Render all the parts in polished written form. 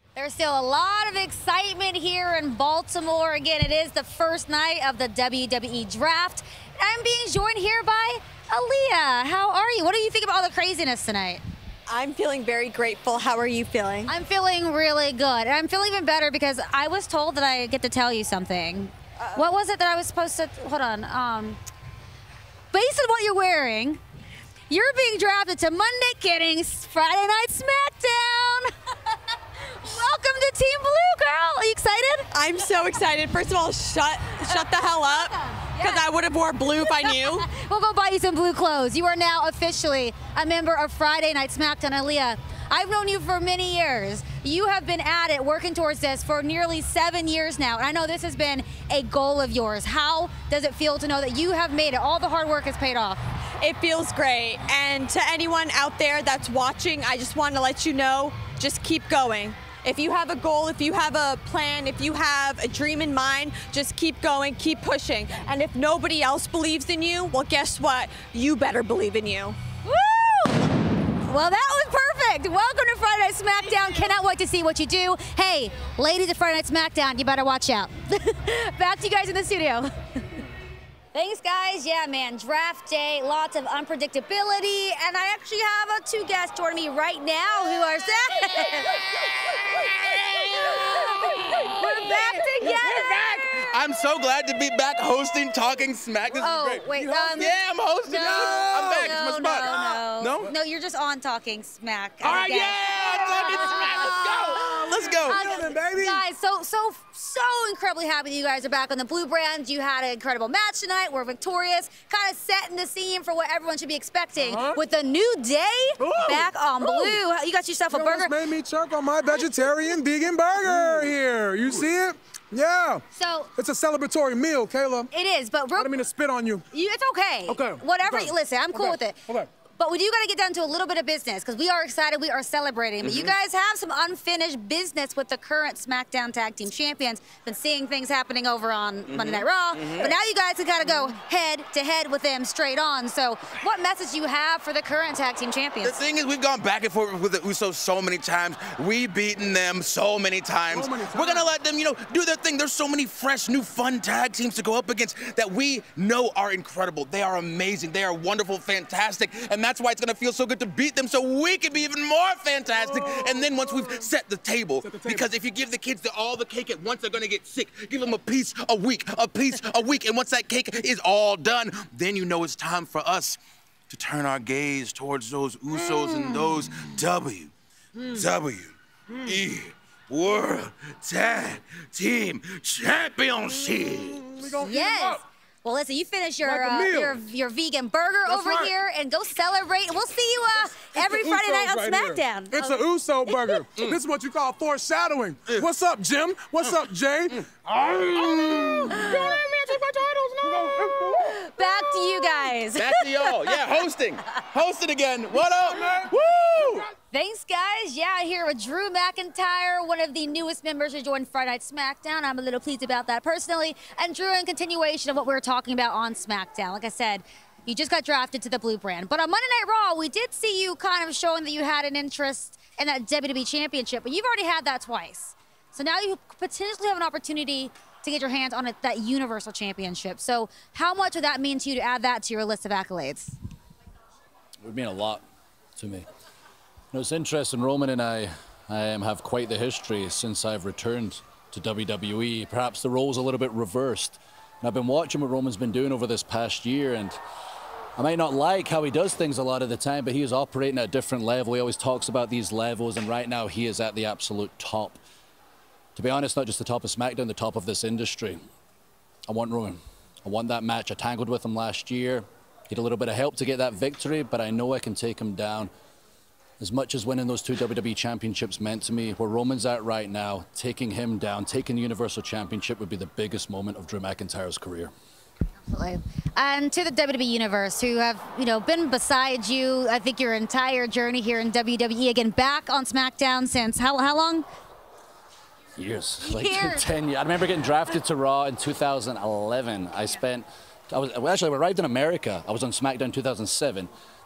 There's still a lot of excitement here in Baltimore. Again, it is the first night of the WWE Draft. I'm being joined here by Aliyah. How are you? What do you think about all the craziness tonight? I'm feeling very grateful. How are you feeling? I'm feeling really good. And I'm feeling even better because I was told that I get to tell you something. What was it that I was supposed to, hold on. Based on what you're wearing, you're being drafted to Monday Kidding's Friday Night SmackDown. Welcome to Team Blue, girl. Are you excited? I'm so excited. First of all, shut the hell up, because I would have wore blue if I knew. We'll go buy you some blue clothes. You are now officially a member of Friday Night SmackDown. Aliyah, I've known you for many years. You have been at it, working towards this for nearly 7 years now. And I know this has been a goal of yours. How does it feel to know that you have made it? All the hard work has paid off. It feels great. And to anyone out there that's watching, I just want to let you know, just keep going. If you have a goal, if you have a plan, if you have a dream in mind, just keep going, keep pushing. And if nobody else believes in you, well, guess what? You better believe in you. Woo! Well, that was perfect. Welcome to Friday Night SmackDown. Cannot wait to see what you do. Hey, ladies at Friday Night SmackDown, you better watch out. Back to you guys in the studio. Thanks, guys. Yeah, man, draft day, lots of unpredictability, and I actually have two guests joining me right now who are We're back together. We're back. I'm so glad to be back hosting Talking Smack. This is great. Wait, yeah, I'm hosting. I'm back. It's my spot. No, you're just on Talking Smack. All right, Talking Smack. Let's go. Baby. Guys, so incredibly happy that you guys are back on the Blue brand. You had an incredible match tonight. We're victorious. Kind of setting the scene for what everyone should be expecting with a new day back on Blue. You got yourself a burger. Made me choke on my vegetarian vegan burger here. You see it? Yeah. So it's a celebratory meal, Kayla. It is, but I don't mean to spit on you. It's okay. Okay. Whatever. Listen, I'm cool with it. Okay. But we do got to get down to a little bit of business because we are excited, we are celebrating. But you guys have some unfinished business with the current SmackDown Tag Team Champions. Been seeing things happening over on Monday Night Raw. But now you guys can kind of go head to head with them straight on. So what message do you have for the current Tag Team Champions? The thing is, we've gone back and forth with the Usos so many times. We've beaten them so many times. We're going to let them, do their thing. There's so many fresh, new, fun tag teams to go up against that we know are incredible. They are amazing. They are wonderful, fantastic. And that's why it's going to feel so good to beat them so we can be even more fantastic. And then once we've set the table, because if you give the kids all the cake at once, they're going to get sick. Give them a piece a week, a piece a week. And once that cake is all done, then you know it's time for us to turn our gaze towards those Usos and those WWE World Tag Team Championships. Yes. Well, listen, you finish your vegan burger over here and go celebrate. We'll see you every Friday night on SmackDown. It's an Uso burger. This is what you call foreshadowing. What's up, Jim? What's up, Jay? Back to you guys. Back to y'all. Yeah, hosting. Hosting again. What up, man? Woo! Thanks, guys. Yeah, here with Drew McIntyre, one of the newest members to join Friday Night SmackDown. I'm a little pleased about that personally. And Drew, in continuation of what we were talking about on SmackDown, like I said, you just got drafted to the Blue brand. But on Monday Night Raw, we did see you kind of showing that you had an interest in that WWE Championship, but you've already had that twice. So now you potentially have an opportunity to get your hands on that Universal Championship. So how much would that mean to you to add that to your list of accolades? It would mean a lot to me. It's interesting, Roman and I have quite the history since I've returned to WWE. Perhaps the role's a little bit reversed. And I've been watching what Roman's been doing over this past year, and I might not like how he does things a lot of the time, but he is operating at a different level. He always talks about these levels, and right now he is at the absolute top. To be honest, not just the top of SmackDown, the top of this industry. I want Roman. I want that match. I tangled with him last year. He had a little bit of help to get that victory, but I know I can take him down. As much as winning those 2 WWE championships meant to me, where Roman's at right now, taking him down, taking the Universal Championship would be the biggest moment of Drew McIntyre's career. Absolutely. And to the WWE Universe, who have, been beside you, I think your entire journey here in WWE, again, back on SmackDown since how long? Years. Like 10 years. I remember getting drafted to Raw in 2011. I arrived in America. I was on SmackDown 2007.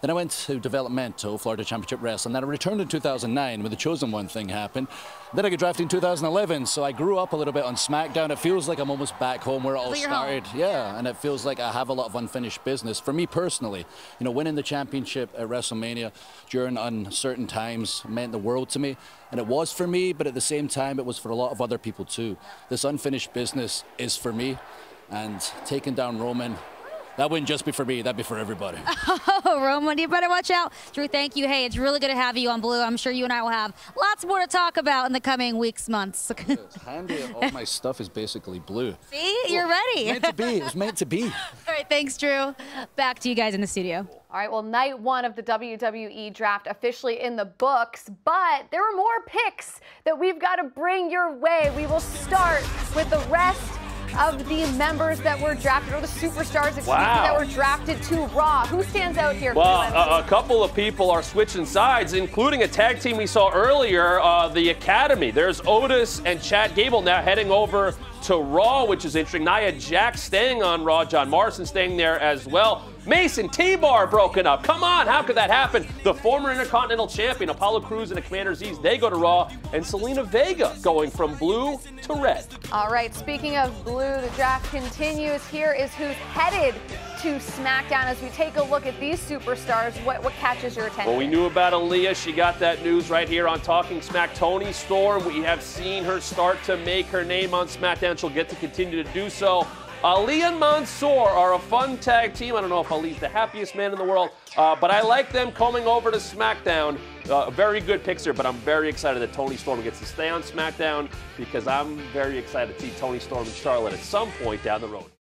Then I went to developmental, Florida Championship Wrestling. Then I returned in 2009 when the Chosen One thing happened. Then I got drafted in 2011, so I grew up a little bit on SmackDown. It feels like I'm almost back home where it all started. Yeah, and it feels like I have a lot of unfinished business. For me personally, you know, winning the championship at WrestleMania during uncertain times meant the world to me. And it was for me, but at the same time, it was for a lot of other people too. This unfinished business is for me, and taking down Roman, that wouldn't just be for me, that'd be for everybody. Oh, Roman, you better watch out. Drew, thank you. Hey, it's really good to have you on Blue. I'm sure you and I will have lots more to talk about in the coming weeks, months. It's handy. All my stuff is basically blue. See? You're ready. Meant to be. It was meant to be. All right, thanks, Drew. Back to you guys in the studio. All right, well, night one of the WWE Draft officially in the books, but there are more picks that we've got to bring your way. We will start with the rest of the members that were drafted, or the superstars, excuse me, that were drafted to Raw. Who stands out here? Well, a couple of people are switching sides, including a tag team we saw earlier, the Academy. There's Otis and Chad Gable now heading over to Raw, which is interesting. Nia Jax staying on Raw, John Morrison staying there as well. Mason T-Bar broken up. Come on, how could that happen? The former Intercontinental Champion, Apollo Crews and the Commander Z's, they go to Raw. And Selena Vega going from blue to red. All right, speaking of blue, the draft continues. Here is who's headed to SmackDown. As we take a look at these superstars, what catches your attention? Well, we knew about Aliyah. She got that news right here on Talking Smack. Toni Storm, we have seen her start to make her name on SmackDown. She'll get to continue to do so. Ali and Mansoor are a fun tag team. I don't know if Ali's the happiest man in the world, but I like them coming over to SmackDown. Very good picks here, but I'm very excited that Toni Storm gets to stay on SmackDown because I'm very excited to see Toni Storm and Charlotte at some point down the road.